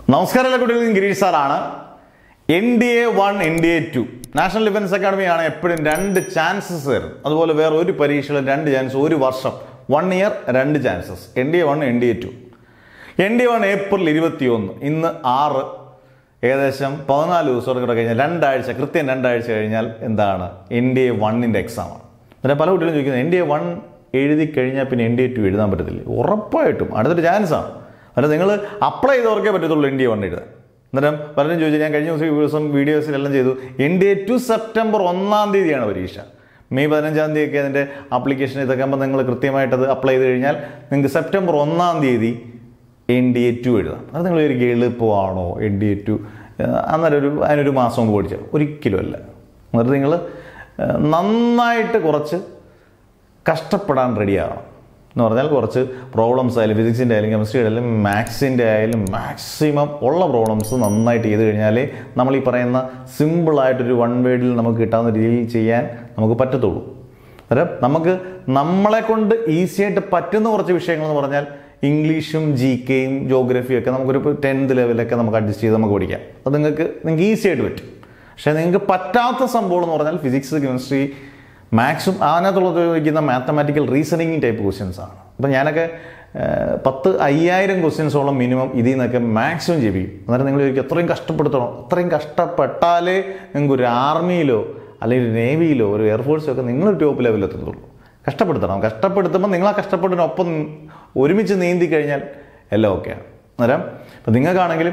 നമസ്കാരം കുട്ടികൾക്ക് ഗിരീഷ് സാറാണ്. NDA 1 NDA 2 നാഷണൽ ഡിഫൻസ് അക്കാഡമിയാണ് എപ്പോഴും 2 ചാൻസസ് തരും. അതുപോലെ വേറെ ഒരു പരീക്ഷയിൽ 2 ചാൻസ്, ഒരു വർഷം 1 year 2 chances. NDA 1 NDA 2. NDA 1 April 21, ഇന്ന് 6, ഏകദേശം 14 ദിവസം കൂടെ കഴിഞ്ഞാൽ 2 ആഴ്ച, കൃത്യം 2 ആഴ്ച കഴിഞ്ഞാൽ എന്താണ് NDA 1-ന്റെ എക്സാമാണ്. അന്നേരം പല കുട്ടികളും ചോദിക്കുന്നത് NDA 1 എഴുതി കഴിഞ്ഞാൽ പിന്നെ NDA 2 എഴുതാൻ പറ്റത്തില്ല. ഉറപ്പായിട്ടും അടുത്തൊരു ചാൻസാണ്. അല്ല, നിങ്ങൾ അപ്ലൈ ചെയ്തവർക്കേ പറ്റത്തുള്ളൂ NDA 1 എഴുതാൻ. അന്നേരം പലരും ചോദിച്ചു, ഞാൻ കഴിഞ്ഞ ദിവസം വീഡിയോസിലെല്ലാം ചെയ്തു, NDA 2 സെപ്റ്റംബർ 1-ാം തീയതിയാണ് പരീക്ഷ. മെയ് 15-ാം തീയതിയൊക്കെ അതിൻ്റെ ആപ്ലിക്കേഷൻ ഇതൊക്കെ ആകുമ്പോൾ നിങ്ങൾ കൃത്യമായിട്ടത് അപ്ലൈ ചെയ്ത് കഴിഞ്ഞാൽ നിങ്ങൾക്ക് സെപ്റ്റംബർ 1-ാം തീയതി NDA 2 എഴുതാം. അത് നിങ്ങൾ ഒരു എളുപ്പമാണോ NDA 2? അന്നേരം അതിനൊരു മാസം മുമ്പ് പഠിച്ചാൽ ഒരിക്കലും അല്ല. എന്നിട്ട് നിങ്ങൾ നന്നായിട്ട് കുറച്ച് കഷ്ടപ്പെടാൻ റെഡിയാകണം. എന്ന് പറഞ്ഞാൽ കുറച്ച് പ്രോബ്ലംസ് ആയാലും ഫിസിക്സിൻ്റെ ആയാലും കെമിസ്ട്രിയുടെ ആയാലും മാത്സിൻ്റെ ആയാലും മാക്സിമം ഉള്ള പ്രോബ്ലംസ് നന്നായിട്ട് ചെയ്ത് കഴിഞ്ഞാലേ നമ്മൾ ഈ പറയുന്ന സിമ്പിളായിട്ടൊരു 1 വേർഡിൽ നമുക്ക് കിട്ടാവുന്ന രീതിയിൽ ചെയ്യാൻ നമുക്ക് പറ്റത്തുള്ളൂ. അന്നേരം നമുക്ക് നമ്മളെ കൊണ്ട് ഈസി ആയിട്ട് പറ്റുന്ന കുറച്ച് വിഷയങ്ങളെന്ന് പറഞ്ഞാൽ ഇംഗ്ലീഷും GKയും ജോഗ്രഫിയും ഒക്കെ നമുക്കൊരു 10th ലെവലൊക്കെ നമുക്ക് അഡ്ജസ്റ്റ് ചെയ്ത് നമുക്ക് പഠിക്കാം. അത് നിങ്ങൾക്ക് ഈസി ആയിട്ട് പറ്റും. പക്ഷേ നിങ്ങൾക്ക് പറ്റാത്ത സംഭവം എന്ന് പറഞ്ഞാൽ ഫിസിക്സ്, കെമിസ്ട്രി, മാത്സും അതിനകത്തുള്ളത് ചോദിക്കുന്ന മാത്തമാറ്റിക്കൽ റീസണിങ് ടൈപ്പ് ക്വസ്റ്റ്യൻസ് ആണ്. അപ്പം ഞാനൊക്കെ 10,000 ക്വസ്റ്റ്യൻസോളം മിനിമം ഇതിൽ നിന്നൊക്കെ മാക്സിമം ജപിക്കും. അന്നേരം നിങ്ങൾ ചോദിക്കും എത്രയും കഷ്ടപ്പെടുത്തണം. അത്രയും കഷ്ടപ്പെട്ടാലേ നിങ്ങൾക്ക് ഒരു ആർമിയിലോ അല്ലെങ്കിൽ ഒരു നേവിയിലോ ഒരു എയർഫോഴ്സോ ഒക്കെ നിങ്ങളൊരു ടോപ്പ് ലെവലിൽ എത്തത്തുള്ളൂ. കഷ്ടപ്പെടുത്തണം. കഷ്ടപ്പെടുത്തുമ്പോൾ നിങ്ങൾ ആ കഷ്ടപ്പെട്ടിനൊപ്പം ഒരുമിച്ച് നീന്തി കഴിഞ്ഞാൽ എല്ലാം ഓക്കെയാണ്. അന്നേരം ഇപ്പം നിങ്ങൾക്കാണെങ്കിലും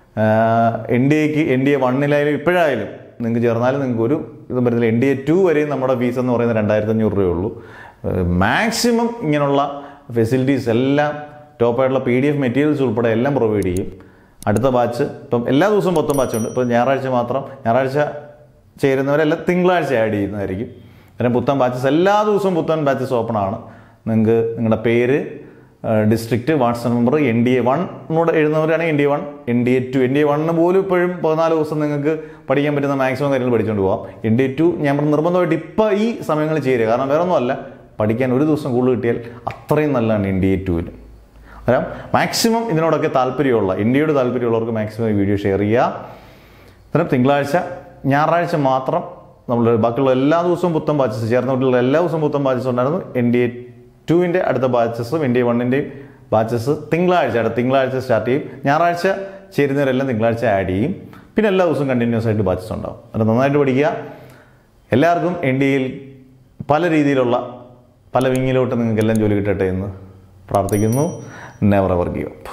NDA 1-ലായാലും ഇപ്പോഴായാലും നിങ്ങൾക്ക് ചേർന്നാലും നിങ്ങൾക്ക് ഒരു ഇതും പറ്റത്തില്ല. NDA 2 വരെയും നമ്മുടെ ഫീസ് എന്ന് പറയുന്നത് 2,500 രൂപയുള്ളൂ. മാക്സിമം ഇങ്ങനെയുള്ള ഫെസിലിറ്റീസ് എല്ലാം ടോപ്പായിട്ടുള്ള PDF മെറ്റീരിയൽസ് ഉൾപ്പെടെ എല്ലാം പ്രൊവൈഡ് ചെയ്യും. അടുത്ത ബാച്ച് ഇപ്പം എല്ലാ ദിവസവും മൊത്തം ബാച്ചുണ്ട്. ഇപ്പം ഞായറാഴ്ച ചേരുന്നവരെല്ലാം തിങ്കളാഴ്ച ആഡ് ചെയ്യുന്നതായിരിക്കും. പിന്നെ പുത്തൻ ബാച്ചസ് എല്ലാ ദിവസവും പുത്തൻ ബാച്ചസ് ഓപ്പൺ ആണ്. നിങ്ങൾക്ക് നിങ്ങളുടെ പേര്, ഡിസ്ട്രിക്റ്റ്, വാട്സാപ്പ് നമ്പർ, NDA 1 എഴുതുന്നവരാണെങ്കിൽ NDA 1, NDA 2. NDA 1 പോലും ഇപ്പോഴും 14 ദിവസം നിങ്ങൾക്ക് പഠിക്കാൻ പറ്റുന്ന മാക്സിമം കാര്യങ്ങൾ പഠിച്ചുകൊണ്ട് പോകാം. NDA 2 ഞാൻ നിർബന്ധമായിട്ട് ഇപ്പോൾ ഈ സമയങ്ങളിൽ ചേരുക. കാരണം വേറെ ഒന്നുമല്ല, പഠിക്കാൻ ഒരു ദിവസം കൂടുതൽ കിട്ടിയാൽ അത്രയും നല്ലതാണ് NDA 2-ന്. അന്നേരം മാക്സിമം ഇതിനോടൊക്കെ താല്പര്യമുള്ള ഇന്ത്യയുടെ താല്പര്യമുള്ളവർക്ക് മാക്സിമം ഈ വീഡിയോ ഷെയർ ചെയ്യുക. അന്നേരം ഞായറാഴ്ച മാത്രം നമ്മൾ ബാക്കിയുള്ള എല്ലാ ദിവസവും പുത്തൻ ബാച്ചസ്, ചേർന്ന കുട്ടികളുടെ എല്ലാ ദിവസവും പുത്തൻ ബാച്ചസ് ഉണ്ടായിരുന്നു. NDA 2-ന്റെ അടുത്ത ബാച്ചസും NDA 1-ന്റെയും ബാച്ചസ് അടുത്ത തിങ്കളാഴ്ച സ്റ്റാർട്ട് ചെയ്യും. ഞായറാഴ്ച ചേരുന്നവരെല്ലാം തിങ്കളാഴ്ച ആഡ് ചെയ്യും. പിന്നെ എല്ലാ ദിവസവും കണ്ടിന്യൂസ് ആയിട്ട് ബാച്ചസ് ഉണ്ടാവും. അത് നന്നായിട്ട് പഠിക്കുക. എല്ലാവർക്കും NDAയിൽ പല രീതിയിലുള്ള പല വിങ്ങിലോട്ട് നിങ്ങൾക്കെല്ലാം ജോലി കിട്ടട്ടെ എന്ന് പ്രാർത്ഥിക്കുന്നു. Never ever give up.